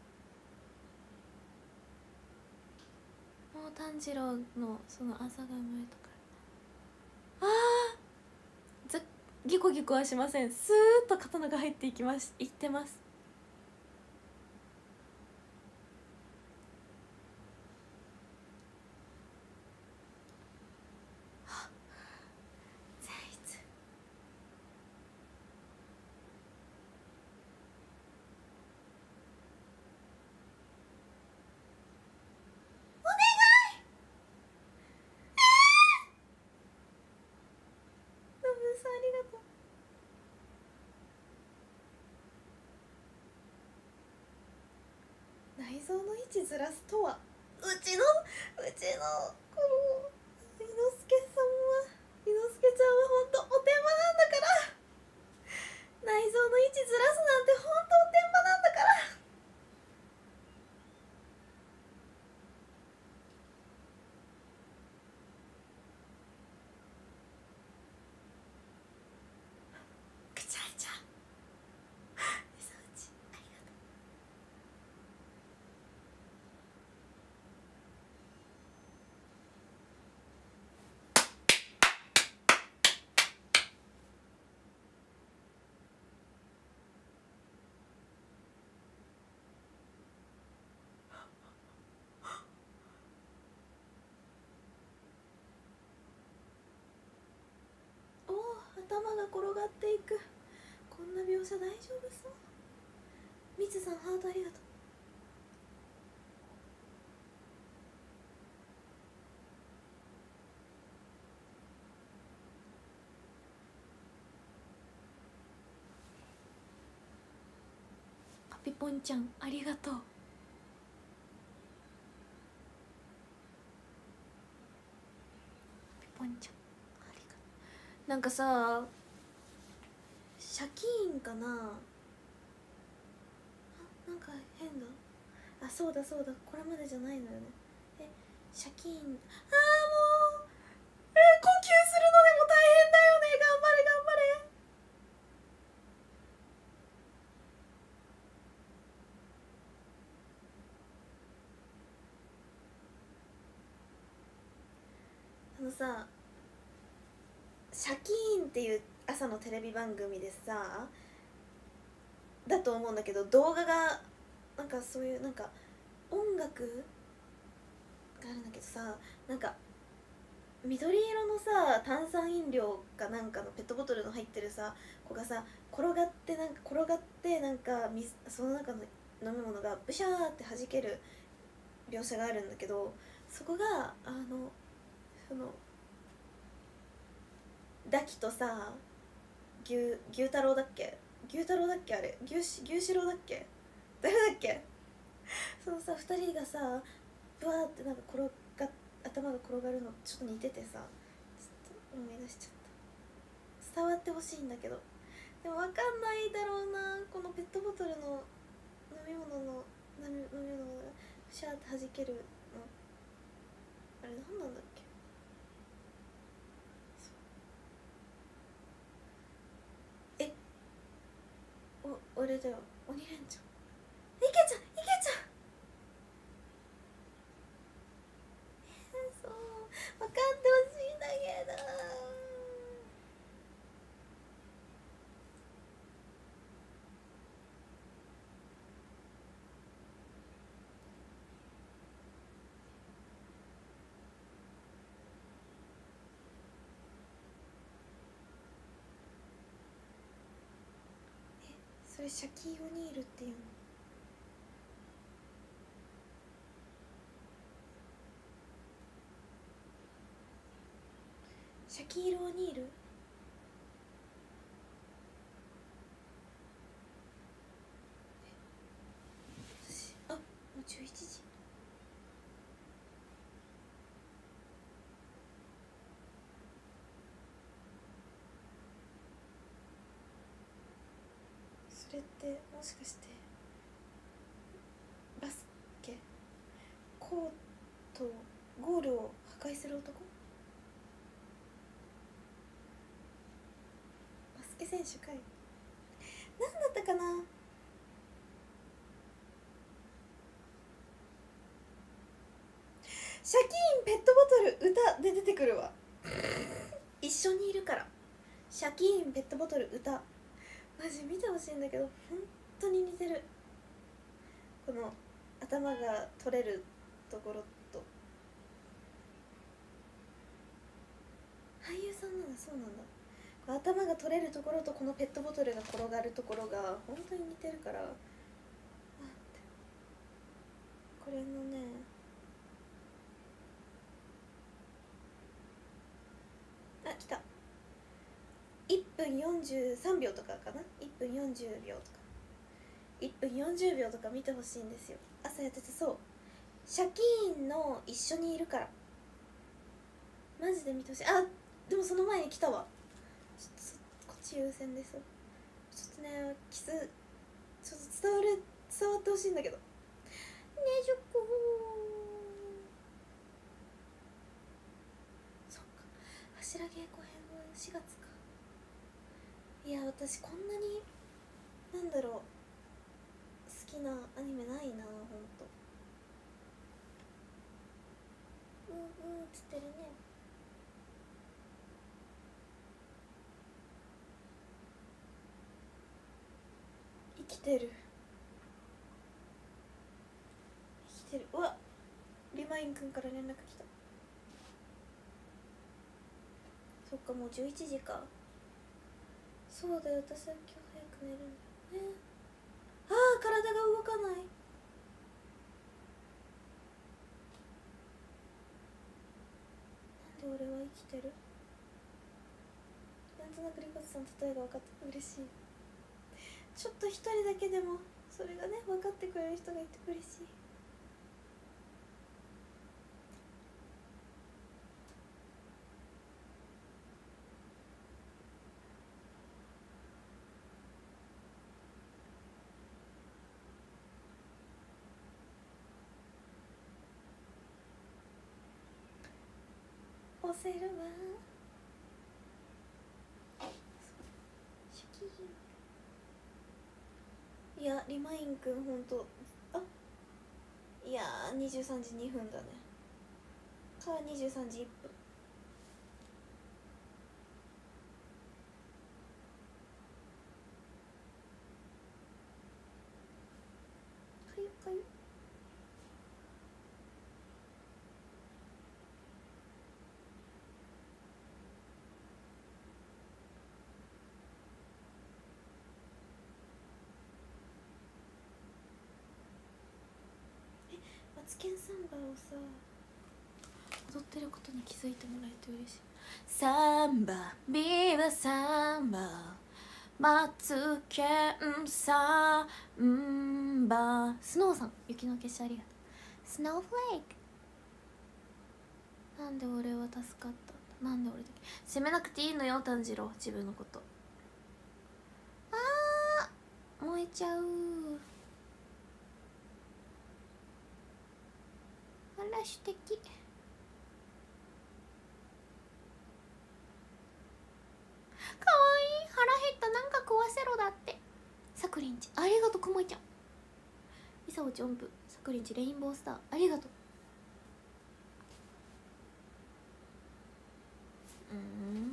う炭治郎のそのあざが生まれたからあーずギコギコはしません。スーッと刀が入っていきますいってます。善逸お願い。ノブさんありがとう。内臓の位置ずらすとはうちのうちのこの伊之助さんは伊之助ちゃんはほんとおてんばなんだから。内臓の位置ずらすなんてほんとおてんばなんだから。 が転がっていく。こんな描写大丈夫そう。みつさんハートありがとう。カピポンちゃんありがとう。カピポンちゃんありがとう。なんかさ、シャキーンかなあ、なんか変だ。あ、そうだそうだ、これまでじゃないのよね。え、シャキーン、あーもう、えー、呼吸するのでも大変だよね。頑張れ頑張れ。あのさ、シャキーンっていう朝のテレビ番組でさだと思うんだけど、動画がなんかそういうなんか音楽があるんだけどさ、なんか緑色のさ炭酸飲料かなんかのペットボトルの入ってるさ子がさ転がってなんか転がってなんか水その中の飲み物がブシャーって弾ける描写があるんだけど、そこがあのそのダキとさ牛牛太郎だっけ牛太郎だっけあれ牛し牛四郎だっけ誰だっけそのさふたりがさブワーってなんか転が頭が転がるのちょっと似ててさ、ちょっと思い出しちゃった。伝わってほしいんだけど、でも分かんないだろうな。このペットボトルの飲み物の飲み飲み物がシャーって弾けるの、あれ何なんだっけ。えお俺だよ、鬼レンチャン。いけちゃんいけちゃん、そう分かってほしいんだけど。それシャキー・オニールっていうの。シャキール・オニール、あ、もうじゅういちじ。それってもしかしてバスケコートゴールを破壊する男、バスケ選手かい。何だったかな。シャキーンペットボトル歌で出てくるわ一緒にいるから。シャキーンペットボトル歌、マジ見てほしいんだけど本当に似てる。この頭が取れるところと、俳優さんなんだ。そうなんだ。この頭が取れるところとこのペットボトルが転がるところが本当に似てるから、待って、これのね、あ、来た。いっぷんよんじゅうさんびょうとかかな。いっぷんよんじゅうびょうとかいっぷんよんじゅうびょうとか見てほしいんですよ。朝やってて、そうシャキーンの一緒にいるからマジで見てほしい。あ、でもその前に来たわ。ちょっとこっち優先です。ちょっとねキスちょっと伝わる伝わってほしいんだけどね。じゅっこそっか、柱稽古編はしがつか。いや私こんなになんだろう好きなアニメないな、ほんと。うんうんつってるね。生きてる生きてる。うわ、リマインくんから連絡来た。そっか、もうじゅういちじか。 そうだよ、私は今日早く寝るんだよね。ああ、体が動かない。なんで俺は生きてる。なんとなくリコツさんの例えが分かって嬉しい。ちょっと一人だけでもそれがね分かってくれる人がいて嬉しい。押せるわ。いや、リマインくんほんと、あ、いやーにじゅうさんじにふんだね。かにじゅうさんじいっぷん。かゆかゆ。マツケンサンバをさ踊ってることに気づいてもらえて嬉しい。サンバビバサンバマツケンサンバ。スノーさん雪の結晶ありがとう。スノーフレーク。なんで俺は助かったんだ。なんで俺だけ責めなくていいのよ炭治郎、自分のこと。あー燃えちゃう。あら素敵。かわいい。腹減った、なんか食わせろだって。さくりんちありがとう。くもいちゃんいさおち音符。さくりんちレインボースターありがとう。うーん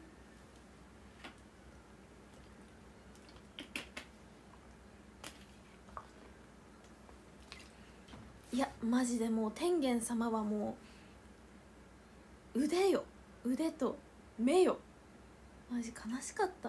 いやマジでもう天元様はもう腕よ、腕と目よ。マジ悲しかった。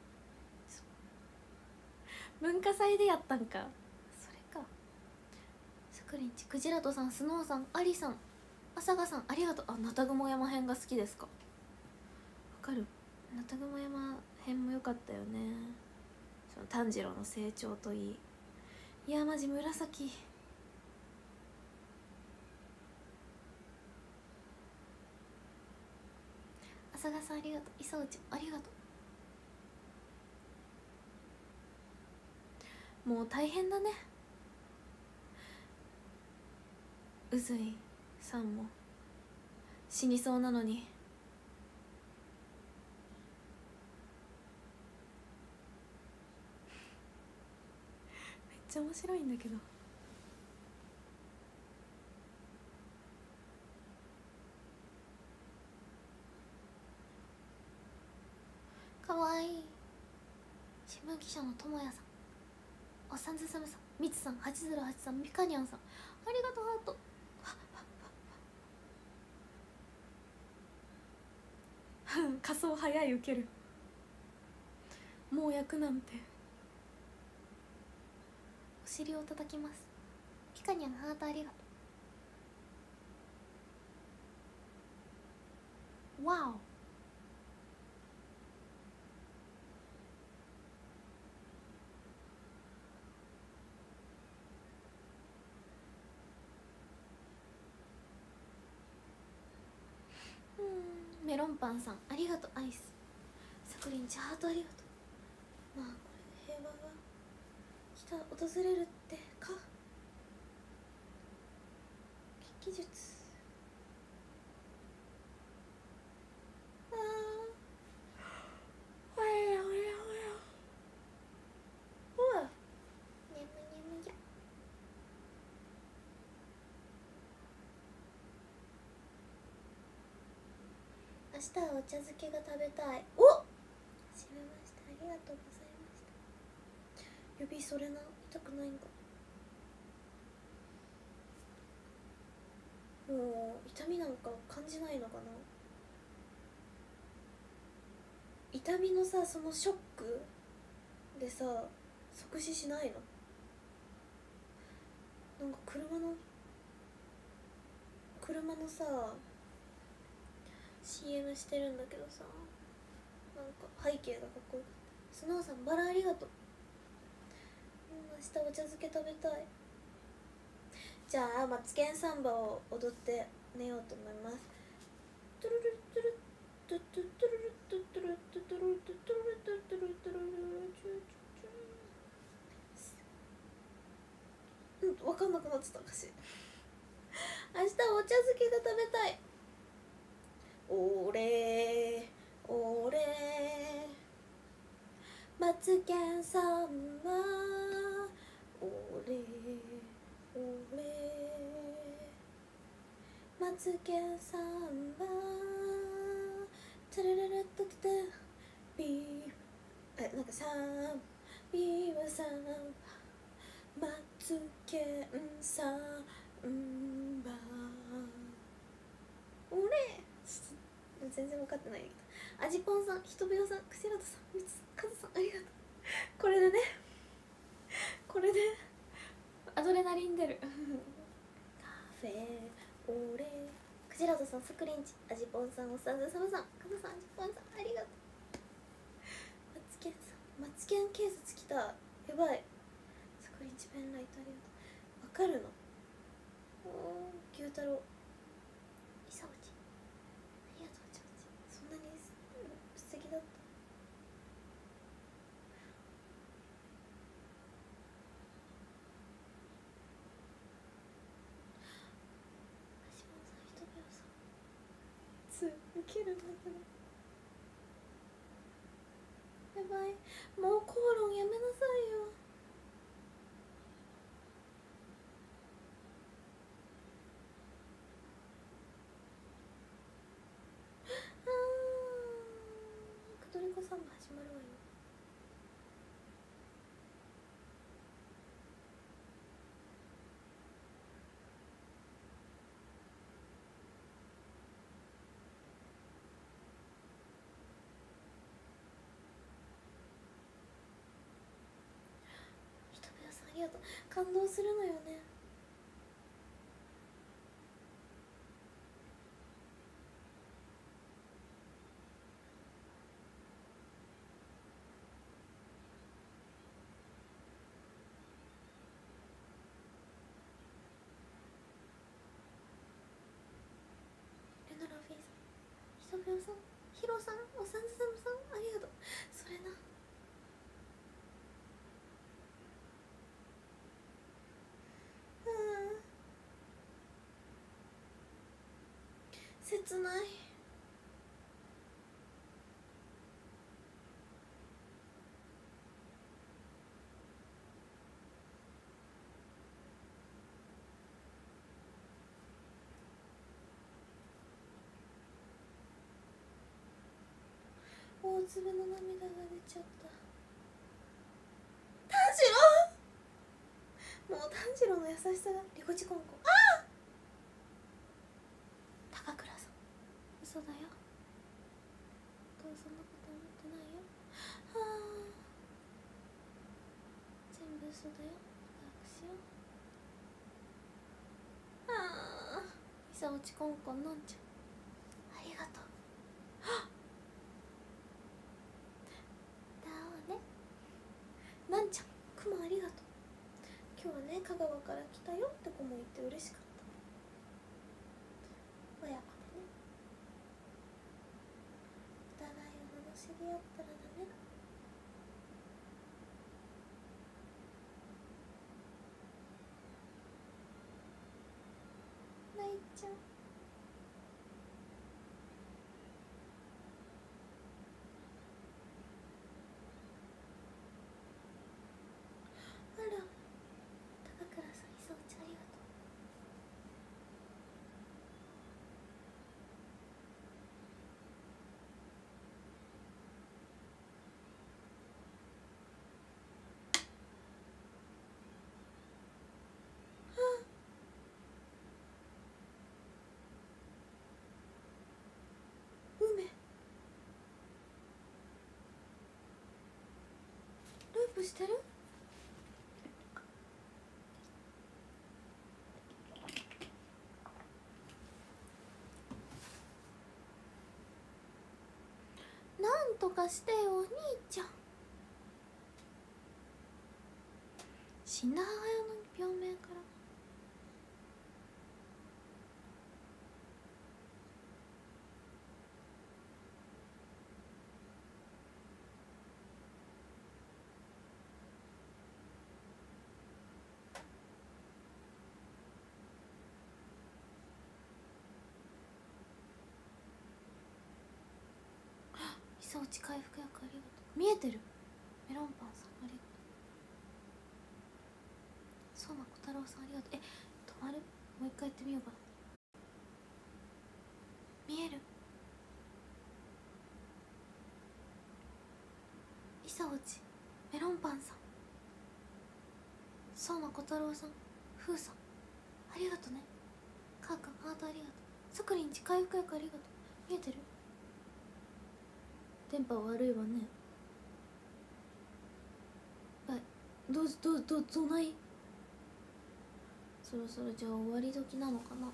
文化祭でやったんかそれか。さくりんちクジラトさん、スノーさん、アリさん、あさがさんありがとう。あ、ナタグモ山編が好きですか。わかる。ナタグモ山編も良かったよね。その炭治郎の成長といい。いやマジ紫。あさがさんありがとう。いさおちありがとう。もう大変だね。うずいさんも死にそうなのに。めっちゃ面白いんだけど。かわいい。新聞記者のともやさん、おっさんずさむさん、みつさん、はちゼロはちさん、みかにゃんさんありがとう。ハート。仮装早い、ウケる。もう役なんて。お尻を叩きます。ピカニャンハートありがとう。わお。うん、メロンパンさんありがとう。アイス。さくりんちハートありがとう。まあこれで平和が来た訪れるってか。技術。ああおやおやおやおわ眠眠や。明日はお茶漬けが食べたい。おっ閉めました。ありがとうございました。指それな痛くないんか。もう痛みなんか感じないのかな。 痛みのさそのショックでさ即死しないの？なんか車の車のさ シーエム してるんだけどさ、なんか背景がかっこよかった。スノーさんバラありがとう。うん、明日お茶漬け食べたい。じゃあマツケンサンバを踊って寝ようと思います。トゥルルトゥルトゥトゥトゥルルトゥトゥルトゥトゥルトゥトゥルトゥトゥルトゥルチュチュチュ。うん、分かんなくなってた歌詞。明日お茶漬けが食べたい。おれおれマツケンサンバおれおれマツケンサンバタラララッタタタビーえなんかサンビーはサンマツケンサンバおれ全然分かってないけど、アジポンさん、ひとびょうさん、クセラトさん、みつかずさん、ありがとう。これでねこれでアドレナリン出るカフェオレクジラトさん、スクリンチ、アジポンさん、おさんずさまさん、カズさん、アジポンさん、ありがとう。マツケンさん、マツケン警察来た、やばい。スクリンチペンライトありがとう。わかるの？おー、牛太郎、イサオチ、ありがとう。ちょそんなに素敵だった。橋本さん、ひとびょうさん、つウケるんだけど、やばい、もう口論やめなさいよ。あークドリコさんも始まるわよ。ひとびょうさん、ありがとう。感動するのよね。レナラフィーさん、ひとびょうさん、ヒロさん、おさんずさむさん、ありがとう。それな、うん切ない。大粒の涙が出ちゃった。炭治郎、もう炭治郎の優しさがリコチコンコ。あ高倉さん、嘘だよ、どうそんなこと思ってないよ。はあ全部嘘だよ、私よ。ああいさ落ちコンコンのんちゃん、ありがとう。だおね、なんちゃん、くまありがとう。今日はね、香川から来たよって子もいて嬉しかった。親子でね、お互いを罵り合ったらダメだ。泣いちゃう。あら、高倉さん、いさおちありがとう。 プしてる？なんとかしてよお兄ちゃん。死んだ母親の病名から。久落ち回復薬ありがとう。見えてる。メロンパンさんありがとう。相馬小太郎さんありがとう。え、止まる？もう一回やってみようかな。見える？久落ちメロンパンさん、相馬小太郎さん、ふうさんありがとね。カーカハートありがとう。さくりんち回復薬ありがとう。見えてる？電波悪いわね。はい、どうどうどうどない？そろそろじゃあ終わり時なのかな。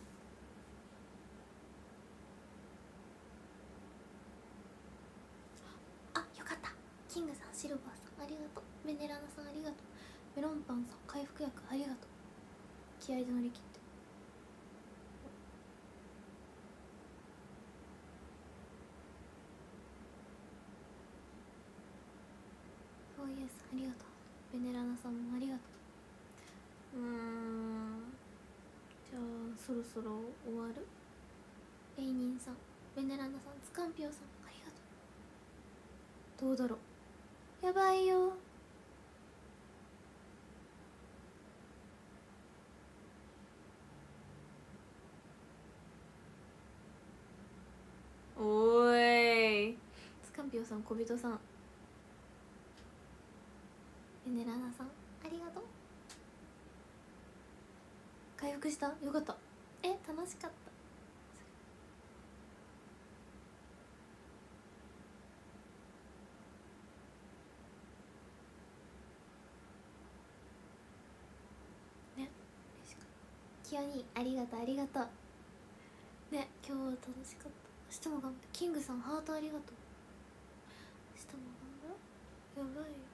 あ、よかった。キングさん、シルバーさんありがとう。ベネラナさんありがとう。メロンパンさん回復薬ありがとう。気合で乗り切って。フォーイエスありがとう。ベネラナさんもありがとう。うーん、じゃあそろそろ終わる？レイニンさん、ベネラナさん、ツカンピオさんありがとう。どうだろう。やばいよ。おーい、ツカンピオさん、小人さん、ベネラナさんありがとう。回復した？よかった。え、楽しかった。ね、嬉しかった。キヨニーありがとうありがとう。ね、今日は楽しかった。明日も頑張って。キングさんハートありがとう。明日も頑張ろう。やばいよ。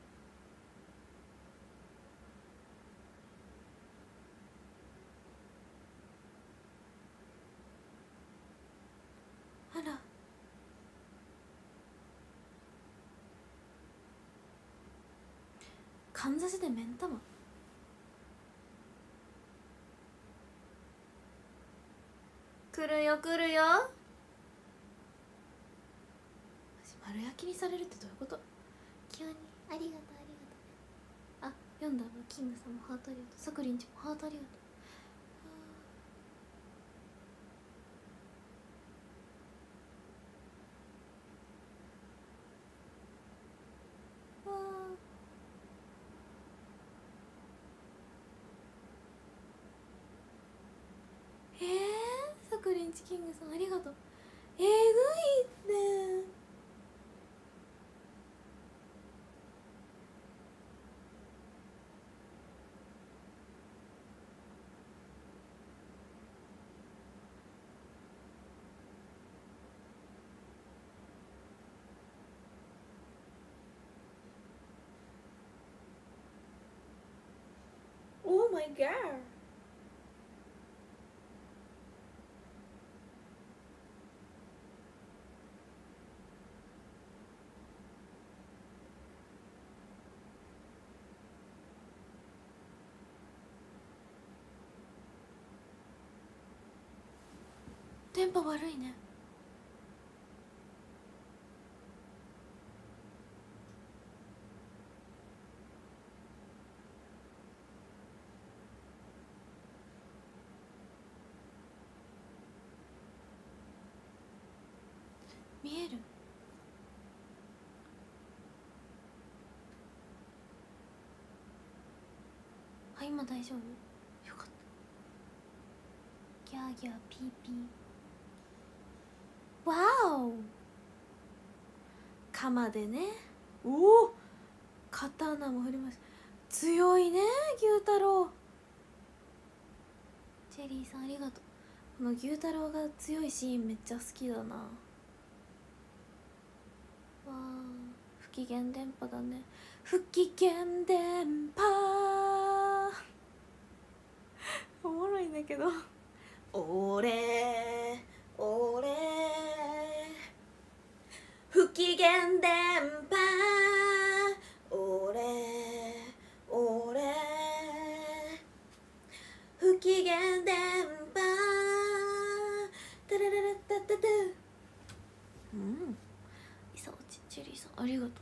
あら、かんざしで目ん玉。来るよ来るよ。丸焼きにされるってどういうこと？急にありがとうありがとう。あ、読んだわ。キングさんもハートありがとう。さくりんちもハートありがとう。わあ、えー、さくりんちキングさんありがとう。えぐいって。Oh my god。電波悪いね。見える？あ、今大丈夫？よかった。ギャーギャーピーピー。わお、鎌でね。おお、 刀も振りました。強いね牛太郎。チェリーさんありがとう。この牛太郎が強いシーンめっちゃ好きだな。わあ不機嫌電波だね。不機嫌電波おもろいんだけど俺俺不機嫌電波俺俺不機嫌電波タラララタタタ。うんイサオチチェリーさんありがとう。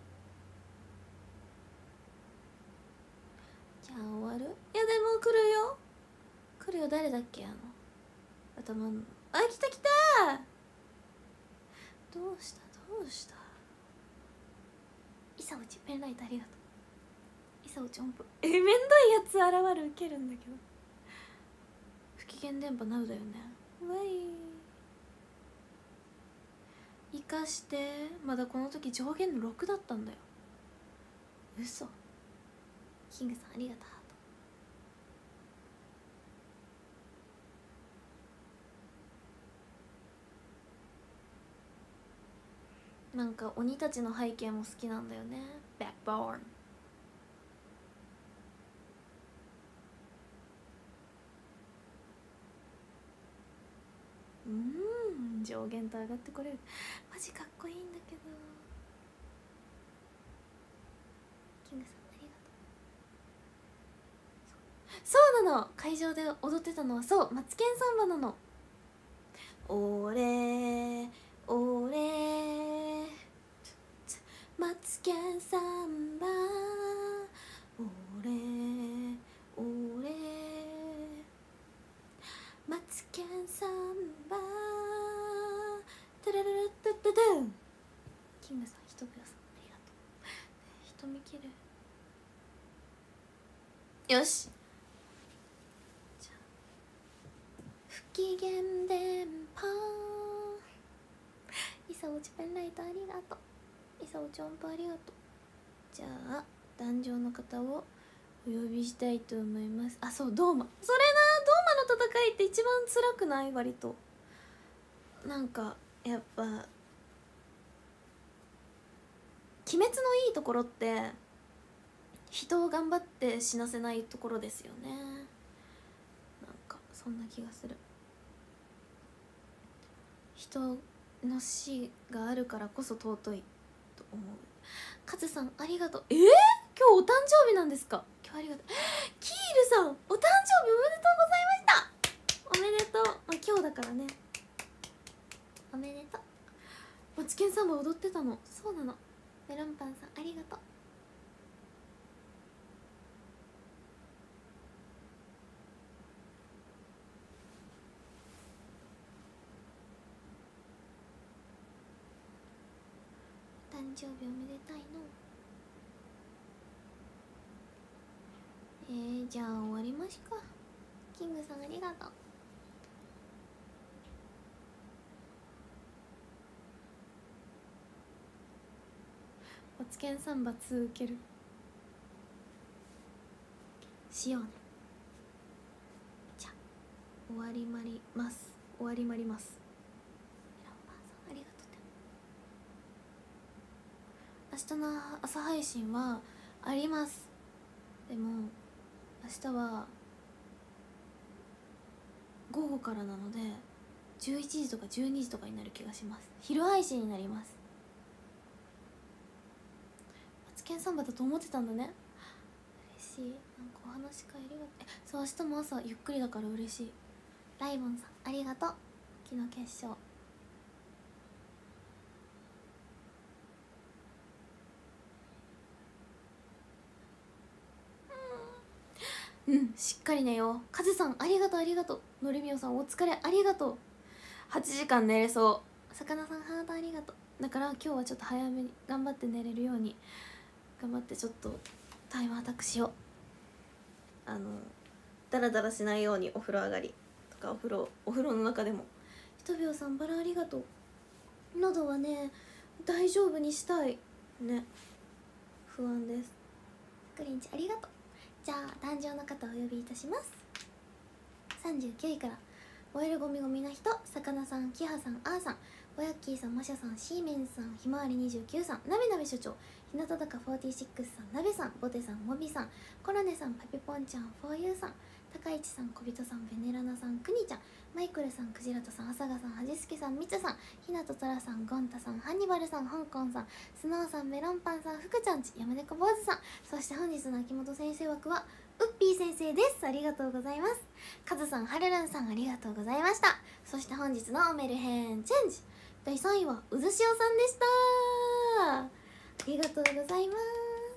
じゃあ終わる。いやでも来るよ来るよ。誰だっけあの頭のあ来た来た。どうしたどうしたイサオチペンライトありがとう。イサオチ音符えめんどいやつ現るウケるんだけど。不機嫌電波なうだよね。わい生かしてまだこの時上限のろくだったんだよ。嘘。キングさんありがとう。なんか鬼たちの背景も好きなんだよね。バックボーンうん上限と上がってこれる。マジかっこいいんだけど。キングさんありがとう。そうなの会場で踊ってたのはそうマツケンサンバなの。俺俺マツケンサンバ俺俺マツケンサンバタラララッタッタタン。キングさんひとぶやさんありがとう。瞳きれい。よしじゃあ不機嫌電波イサオチペンライトありがとう。イサオチ音符ありがとう。じゃあ壇上の方をお呼びしたいと思います。あそうドーマそれなドーマの戦いって一番辛くない？割となんかやっぱ鬼滅のいいところって人を頑張って死なせないところですよね。なんかそんな気がする。人の死があるからこそ尊いと思う。カズさんありがとう。えー、今日お誕生日なんですか？今日ありがとう。キールさんお誕生日おめでとうございました。おめでとう、まあ、今日だからね。おめでとう。マツケンサンバ踊ってたの。そうなの。メロンパンさんありがとう。お誕生日おめでたいの。えー、じゃあ終わりましか。キングさんありがとう。マツケンサンバツー受けるしようね。じゃあ終わりまります終わりまります。メロンパンさんありがとう。明日の朝配信はあります。でも明日は午後からなのでじゅういちじとかじゅうにじとかになる気がします。昼配信になります。マツケンサンバだと思ってたんだね。嬉しい。なんかお話会ありがとう。えそう明日も朝ゆっくりだから嬉しい。ライボンさんありがとう。昨日決勝うんしっかり寝よう。カズさんありがとうありがとう。のりみおさんお疲れありがとう。はちじかん寝れそう。魚さんハートありがとう。だから今日はちょっと早めに頑張って寝れるように頑張ってちょっとタイムアタックしよう。あのダラダラしないようにお風呂上がりとかお風呂お風呂の中でも。ひとびょうさんバラありがとう。喉はね大丈夫にしたいね。不安です。 くりんちありがとう。じゃあ壇上の方をお呼びいたします。さんじゅうきゅういから燃えるゴミゴミな人、さかなさん、きはさん、あーさん、おやっきーさん、ましゃさん、シーメンさん、ひまわりにじゅうきゅうさん、なべなべ所長、ひなただかよんじゅうろくさん、なべさん、ぼてさん、もびさん、コロネさん、パピポンちゃん、フォーユーさん、高市さん、小人さん、ベネラナさん、くにちゃん、マイクルさん、クジラトさん、あさがさん、はじすけさん、みつさん、ひなととらさん、ゴンタさん、ハンニバルさん、香港さん、スノーさん、メロンパンさん、ふくちゃんち、やまねこ坊主さん、そして本日の秋元先生枠はウッピー先生です。ありがとうございます。カズさん、はるるんさん、ありがとうございました。そして本日のメルヘンチェンジだいさんいはうずしおさんでした。ありがとうございます。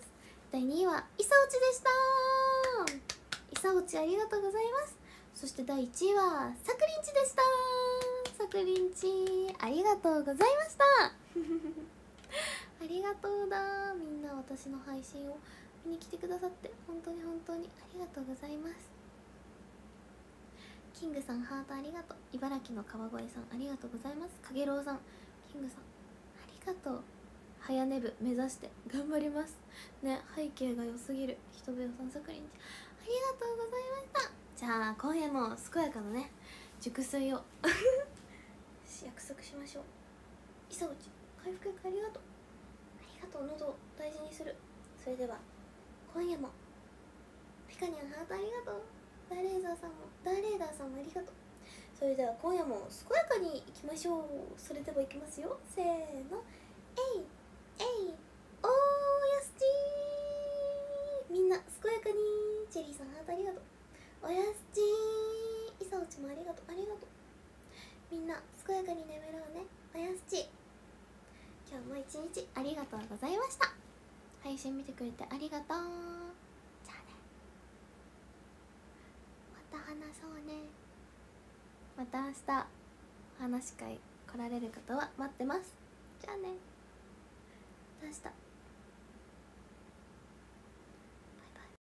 だいにいはいさおちでした。いさおちありがとうございます。そしてだいいちいはさくりんちでした。さくりんちありがとうございましたありがとうだ。みんな私の配信を見に来てくださって本当に本当にありがとうございます。キングさんハートありがとう。茨城の川越さんありがとうございます。かげろうさん、キングさんありがとう。早寝部目指して頑張りますね。背景が良すぎる人部屋さん、さくりんちありがとうございました。じゃあ今夜も健やかなね熟睡を約束しましょう。いさおち回復薬ありがとう。ありがとう。喉を大事にする。それでは今夜もピカニャンハートありがとう。ダーレーザーさんもダーレーダーさんもありがとう。それでは今夜も健やかにいきましょう。それではいきますよ。せーの、えいえいおーやすちー。みんな健やかに。チェリーさんハートありがとう。おやすちー。いさおちもありがとう。ありがとう。みんな健やかに眠ろうね。おやすち。今日も一日ありがとうございました。配信見てくれてありがとう。じゃあね、また話そうね。また明日お話し会来られる方は待ってます。じゃあね、また明日。